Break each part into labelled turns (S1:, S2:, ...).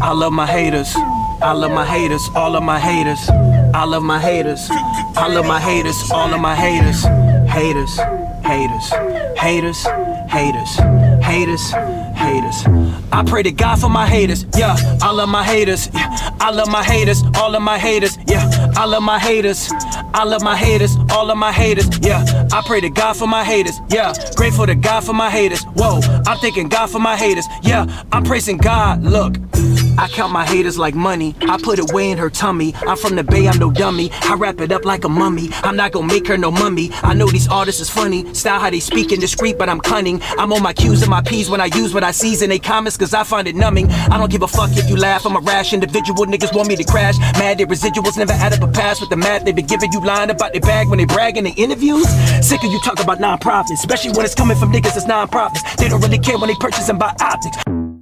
S1: I love my haters. I love my haters, all of my haters. I love my haters. I love my haters, all of my haters. Haters, haters, haters, haters, haters, haters. I pray to God for my haters. Yeah, I love my haters. Yeah, I love my haters, all of my haters. Yeah, I love my haters. I love my haters, all of my haters. Yeah, I pray to God for my haters. Yeah, grateful to God for my haters. Whoa, I'm thanking God for my haters. Yeah, I'm praising God. Look, I count my haters like money. I put it way in her tummy. I'm from the Bay, I'm no dummy. I wrap it up like a mummy. I'm not gonna make her no mummy. I know these artists is funny. Style how they speak in discreet, but I'm cunning. I'm on my Q's and my P's when I use what I sees in they comments, cause I find it numbing. I don't give a fuck if you laugh. I'm a rash individual. Niggas want me to crash. Mad their residuals never add up a pass with the math. They been giving you lying about their bag when they brag in their interviews. Sick of you talk about non-profits, especially when it's coming from niggas that's non-profits. They don't really care when they purchase and buy optics.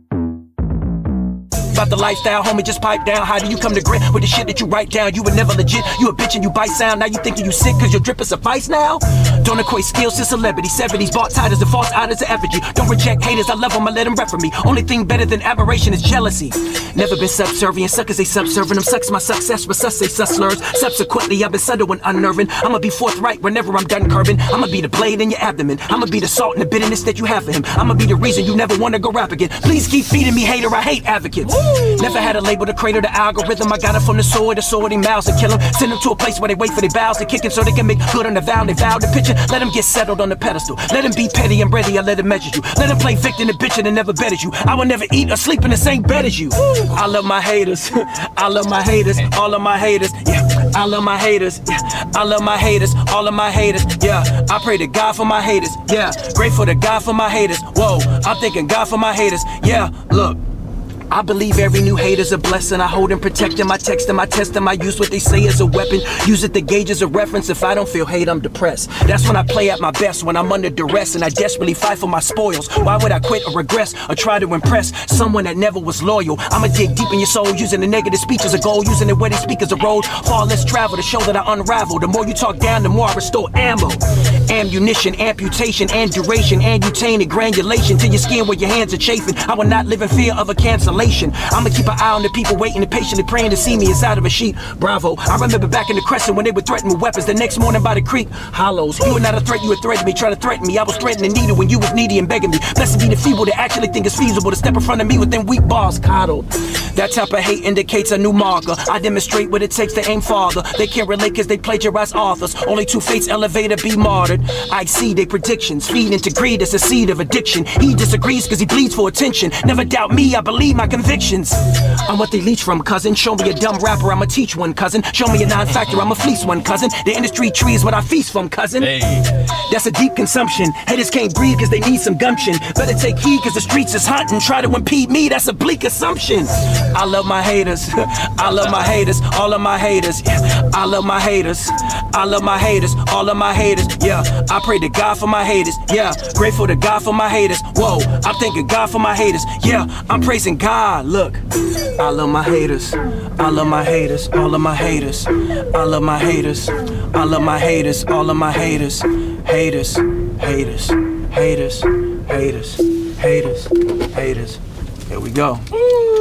S1: About the lifestyle, homie, just pipe down. How do you come to grip with the shit that you write down? You were never legit, you a bitch and you bite sound. Now you thinking you sick cause your drip is suffice now? Don't equate skills to celebrity. 70s bought titles and false idols to effigy. Don't reject haters, I love them, I let them rep for me. Only thing better than admiration is jealousy. Never been subservient, suckers they subservient. Them sucks my success, but sus say sus slurs. Subsequently, I've been subtle and unnerving. I'ma be forthright whenever I'm done curbing. I'ma be the blade in your abdomen. I'ma be the salt and the bitterness that you have for him. I'ma be the reason you never wanna go rap again. Please keep feeding me, hater, I hate advocates. Never had a label to cradle the algorithm. I got it from the sword he mouths to kill them. Send them to a place where they wait for their bows to kick it so they can make good on the vow. They vow the picture. Let them get settled on the pedestal. Let them be petty and ready. I let them measure you. Let them play victim and bitch and never bet as you. I will never eat or sleep in the same bed as you. I love my haters. I love my haters. All of my haters. Yeah, I love my haters. Yeah, I love my haters. All of my haters. Yeah, I pray to God for my haters. Yeah, grateful to God for my haters. Whoa, I'm thanking God for my haters. Yeah, look. I believe every new hater's a blessing. I hold and protect them. I text them, I test them. I use what they say as a weapon. Use it to gauge as a reference. If I don't feel hate, I'm depressed. That's when I play at my best, when I'm under duress and I desperately fight for my spoils. Why would I quit or regress or try to impress someone that never was loyal? I'ma dig deep in your soul, using the negative speech as a goal, using the where they speak as a road. Far less travel to show that I unravel. The more you talk down, the more I restore ammo. Ammunition, amputation, and duration, and and granulation to your skin where your hands are chafing. I will not live in fear of a cancellation. I'ma keep an eye on the people waiting and patiently praying to see me inside of a sheet. Bravo. I remember back in the Crescent when they would threaten with weapons. The next morning by the creek, hollows. You were not a threat, you were threatening me, trying to threaten me. I was threatening needed when you was needy and begging me. Blessed be the feeble that actually think it's feasible to step in front of me with them weak bars coddled. That type of hate indicates a new marker. I demonstrate what it takes to aim farther. They can't relate cause they plagiarize authors. Only two fates elevate or be martyred. I see their predictions, feed into greed as a seed of addiction. He disagrees cause he bleeds for attention. Never doubt me, I believe my convictions. I'm what they leech from, cousin. Show me a dumb rapper, I'ma teach one, cousin. Show me a non-factor, I'ma fleece one, cousin. The industry tree is what I feast from, cousin. Hey. That's a deep consumption. Haters can't breathe cause they need some gumption. Better take heed cause the streets is hot and try to impede me, that's a bleak assumption. I love my haters. I love my haters. All of my haters. Yeah. I love my haters. I love my haters. All of my haters. Yeah. I pray to God for my haters. Yeah. Grateful to God for my haters. Whoa. I'm thanking God for my haters. Yeah. I'm praising God. Look. I love my haters. I love my haters. All of my haters. I love my haters. I love my haters. All of my haters. Haters. Haters. Haters. Haters. Haters. Haters. Here we go.